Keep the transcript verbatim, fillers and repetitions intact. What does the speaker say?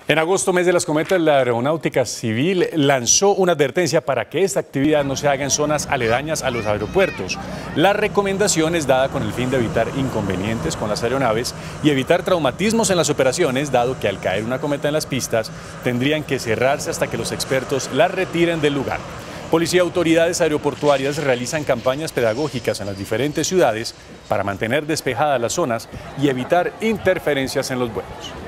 En agosto, mes de las cometas, la Aeronáutica Civil lanzó una advertencia para que esta actividad no se haga en zonas aledañas a los aeropuertos. La recomendación es dada con el fin de evitar inconvenientes con las aeronaves y evitar traumatismos en las operaciones, dado que al caer una cometa en las pistas tendrían que cerrarse hasta que los expertos la retiren del lugar. Policía y autoridades aeroportuarias realizan campañas pedagógicas en las diferentes ciudades para mantener despejadas las zonas y evitar interferencias en los vuelos.